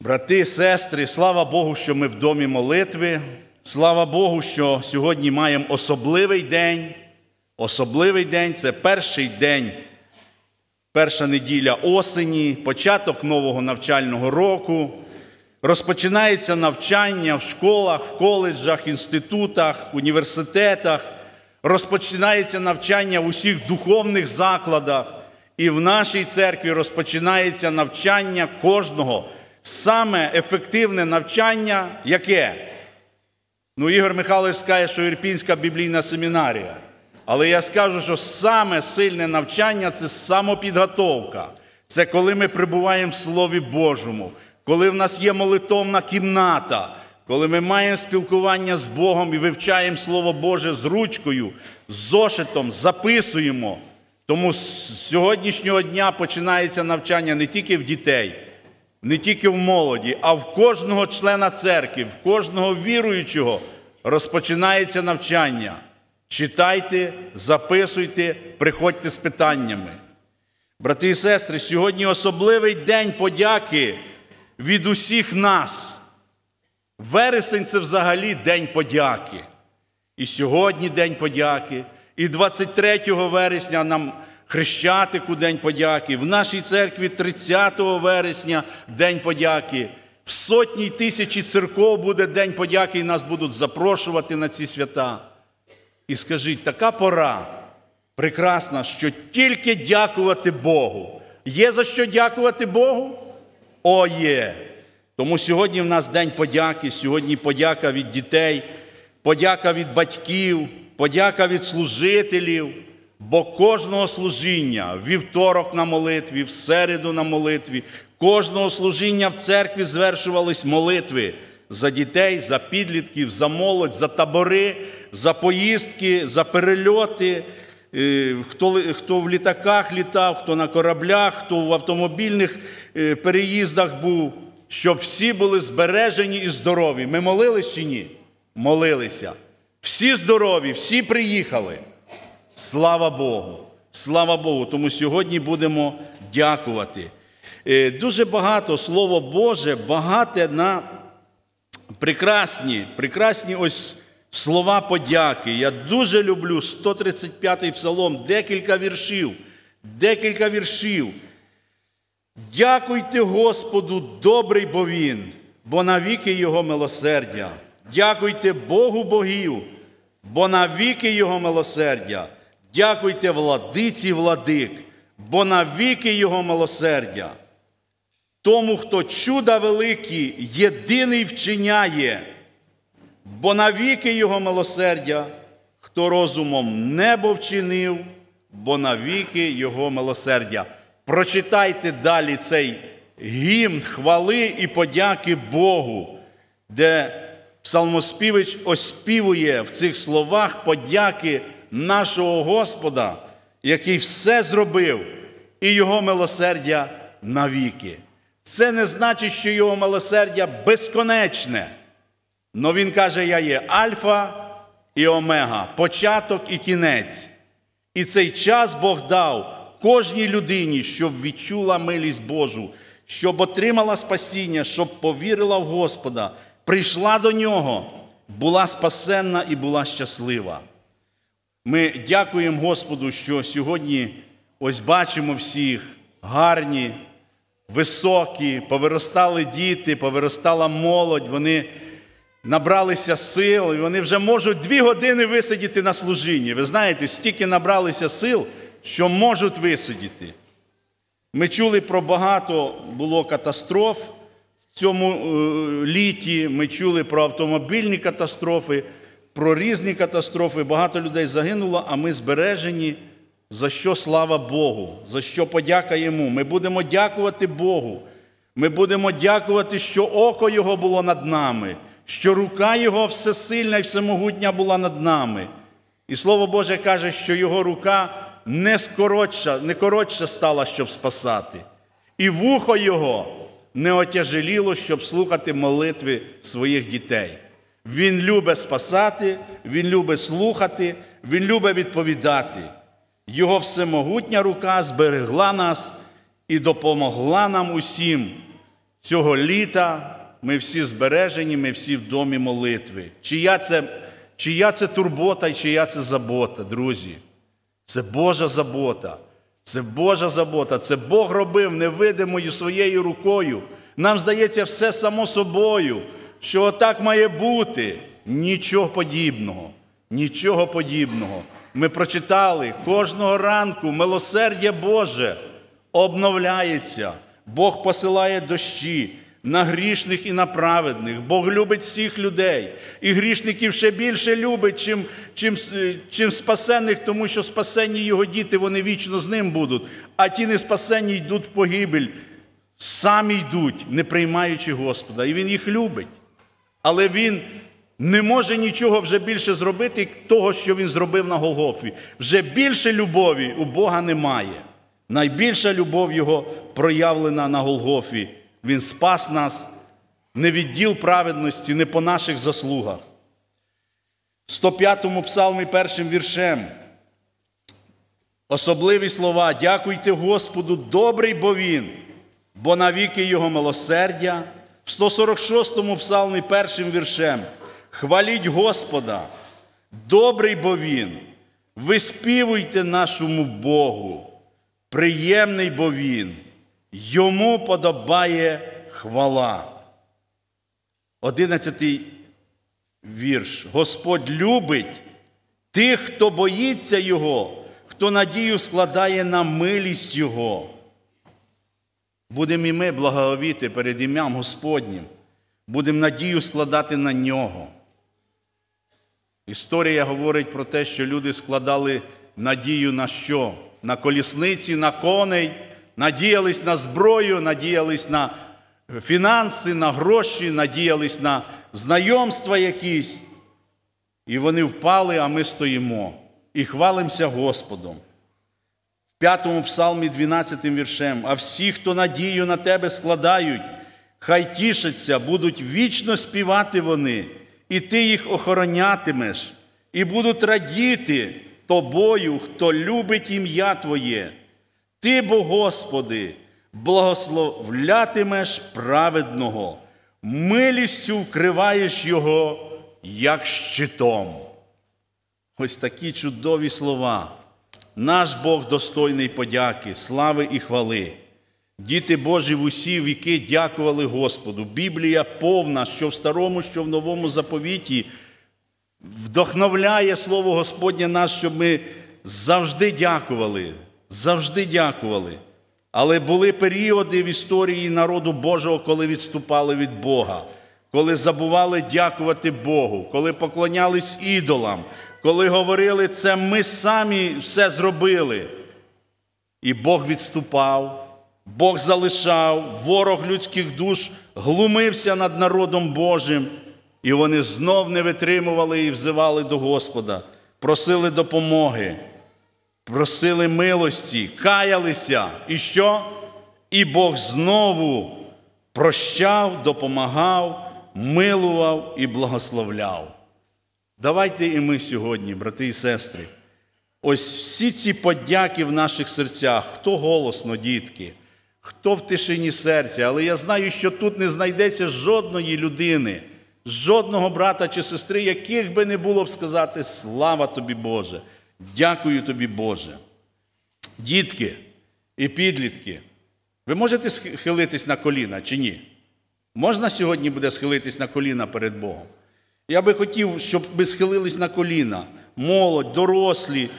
Брати, сестри, слава Богу, що ми в домі молитви. Слава Богу, що сьогодні маємо особливий день. Особливий день – це перший день, перша неділя осені, початок нового навчального року. Розпочинається навчання в школах, в коледжах, інститутах, університетах. Розпочинається навчання в усіх духовних закладах. І в нашій церкві розпочинається навчання кожного. Саме ефективне навчання яке? Ігор Михайлович скаже, що Ірпінська біблійна семінарія. Але я скажу, що саме сильне навчання – це самопідготовка. Це коли ми перебуваємо в Слові Божому, коли в нас є молитовна кімната, коли ми маємо спілкування з Богом і вивчаємо Слово Боже з ручкою, з зошитом, записуємо. Тому з сьогоднішнього дня починається навчання не тільки в дітей, не тільки в молоді, а в кожного члена церкви, в кожного віруючого розпочинається навчання. Читайте, записуйте, приходьте з питаннями. Брати і сестри, сьогодні особливий день подяки від усіх нас. Вересень – це взагалі День подяки. І сьогодні День подяки, і 23 вересня нам Хрещатику День подяки, в нашій церкві 30 вересня День подяки, в сотні й тисячі церков буде День подяки, і нас будуть запрошувати на ці свята. І скажіть, така пора прекрасна, що тільки дякувати Богу. Є за що дякувати Богу? О, є! Тому сьогодні в нас День подяки, сьогодні подяка від дітей, подяка від батьків, подяка від служителів, бо кожного служіння, в вівторок на молитві, в середу на молитві, кожного служіння в церкві звершувались молитви за дітей, за підлітків, за молодь, за табори, за поїздки, за перельоти, хто в літаках літав, хто на кораблях, хто в автомобільних переїздах був, щоб всі були збережені і здорові. Ми молились чи ні? Молилися. Всі здорові, всі приїхали. Слава Богу! Слава Богу! Тому сьогодні будемо дякувати. Дуже багато Слово Боже, багате на прекрасні ось слова подяки. Я дуже люблю 135-й псалом, декілька віршів. Дякуйте Господу, добрий бо Він, бо навіки Його милосердя. Дякуйте Богу богів, бо навіки Його милосердя. Дякуйте владиці владик, бо навіки Його милосердя. Тому, хто чуда великі, єдиний вчиняє, бо навіки Його милосердя, хто розумом небо вчинив, бо навіки Його милосердя. Прочитайте далі цей гімн хвали і подяки Богу, де псалмоспівець оспівує в цих словах подяки нашого Господа, який все зробив, і Його милосердя навіки. Це не значить, що Його милосердя безконечне. Но Він каже, я є Альфа і Омега, початок і кінець. І цей час Бог дав кожній людині, щоб відчула милість Божу, щоб отримала спасіння, щоб повірила в Господа, прийшла до Нього, була спасенна і була щаслива. Ми дякуємо Господу, що сьогодні ось бачимо всіх гарні, високі, повиростали діти, повиростала молодь, вони набралися сил, і вони вже можуть 2 години висидіти на служінні. Ви знаєте, стільки набралися сил, що можуть висидіти. Ми чули про багато було катастроф в цьому літі, ми чули про автомобільні катастрофи, про різні катастрофи. Багато людей загинуло, а ми збережені. За що слава Богу, за що подяка Йому. Ми будемо дякувати Богу. Ми будемо дякувати, що око Його було над нами, що рука Його всесильна і всемогутня була над нами. І Слово Боже каже, що Його рука не коротша стала, щоб спасати. І вухо Його не отяжеліло, щоб слухати молитви своїх дітей. Він любить спасати, Він любить слухати, Він любить відповідати. Його всемогутня рука зберегла нас і допомогла нам усім цього літа ми всі збережені, ми всі в домі молитви. Чия це турбота і чия це забота, друзі? Це Божа забота. Це Божа забота. Це Бог робив невидимою своєю рукою. Нам здається все само собою, що отак має бути. Нічого подібного. Нічого подібного. Ми прочитали, кожного ранку милосердя Боже обновляється. Бог посилає дощі на грішних і на праведних. Бог любить всіх людей. І грішників ще більше любить, чим спасених, тому що спасені його діти, вони вічно з ним будуть. А ті неспасені йдуть в погибель, самі йдуть, не приймаючи Господа. І Він їх любить. Але Він не може нічого вже більше зробити того, що Він зробив на Голгофі. Вже більше любові у Бога немає. Найбільша любов Його проявлена на Голгофі. Він спас нас не від діл праведності, не по наших заслугах. В 105-му псалмі 1-м віршем особливі слова: «Дякуйте Господу, добрий бо Він, бо навіки Його милосердя». В 146-му псалмі 1-м віршем: «Хваліть Господа, добрий бо Він, виспівуйте нашому Богу, приємний бо Він, Йому подобає хвала». 11-й вірш: «Господь любить тих, хто боїться Його, хто надію складає на милість Його». Будемо і ми благовіти перед ім'ям Господнім, будемо надію складати на Нього. Історія говорить про те, що люди складали надію на що? На колісниці, на коней, надіялись на зброю, надіялись на фінанси, на гроші, надіялись на знайомства якісь. І вони впали, а ми стоїмо і хвалимося Господом. В 5-му псалмі 12-м віршем: «А всі, хто надію на Тебе складають, хай тішаться, будуть вічно співати вони, і Ти їх охоронятимеш, і будуть радіти Тобою, хто любить ім'я Твоє. Ти, бо, Господи, благословлятимеш праведного, милістю вкриваєш його, як щитом». Ось такі чудові слова. Наш Бог достойний подяки, слави і хвали. Діти Божі в усі віки дякували Господу. Біблія повна, що в Старому, що в Новому заповіті, вдохновляє Слово Господнє нас, щоб ми завжди дякували. Завжди дякували. Але були періоди в історії народу Божого, коли відступали від Бога, коли забували дякувати Богу, коли поклонялись ідолам, коли говорили: «Це ми самі все зробили». І Бог відступав, Бог залишав, ворог людських душ глумився над народом Божим, і вони знов не витримували і взивали до Господа, просили допомоги, просили милості, каялися. І що? І Бог знову прощав, допомагав, милував і благословляв. Давайте і ми сьогодні, брати і сестри, ось всі ці подяки в наших серцях, хто голосно, дітки, хто в тишині серця, але я знаю, що тут не знайдеться жодної людини, жодного брата чи сестри, яких би не було б сказати: «Слава тобі, Боже! Дякую тобі, Боже!» Дітки і підлітки, ви можете схилитись на коліна чи ні? Можна сьогодні буде схилитись на коліна перед Богом? Я би хотів, щоб ви схилились на коліна, молодь, дорослі,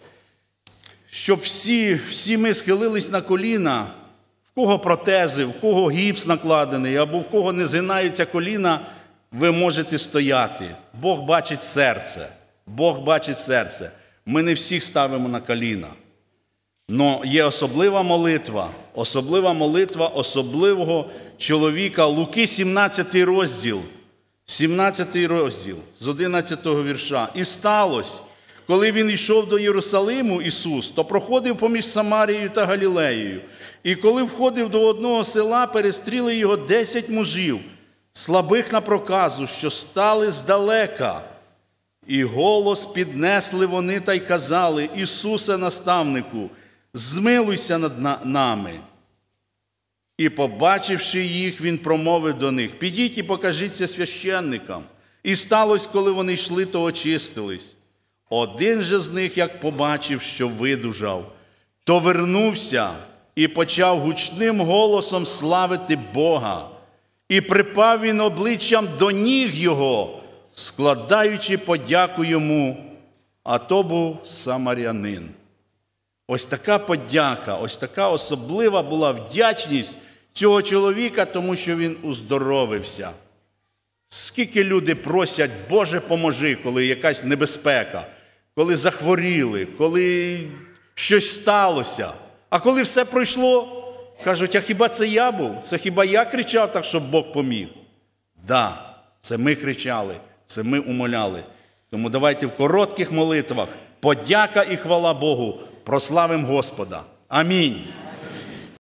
щоб всі ми схилились на коліна, в кого протези, в кого гіпс накладений, або в кого не згинаються коліна, ви можете стояти. Бог бачить серце. Бог бачить серце. Ми не всіх ставимо на коліна. Но є особлива молитва особливого чоловіка. Луки 17 розділ, з 11 вірша. «І сталося, коли він йшов до Єрусалиму, Ісус, то проходив поміж Самарією та Галілеєю. І коли входив до одного села, перестріли його 10 мужів, слабих на проказу, що стали здалека. І голос піднесли вони та й казали: Ісусе, наставнику, змилуйся над нами. І, побачивши їх, він промовив до них: підіть і покажіться священникам. І сталося, коли вони йшли, то очистились. Один же з них, як побачив, що видужав, то вернувся і почав гучним голосом славити Бога. І припав він обличчям до ніг його, складаючи подяку йому, а то був самарянин. Ось така подяка, ось така особлива була вдячність цього чоловіка, тому що він уздоровився. Скільки люди просять: Боже, поможи, коли якась небезпека, коли захворіли, коли щось сталося. А коли все пройшло, кажуть: а хіба це я був? Це хіба я кричав так, щоб Бог поміг? Да, це ми кричали, це ми умоляли. Тому давайте в коротких молитвах подяка і хвала Богу, прославимо Господа. Амінь.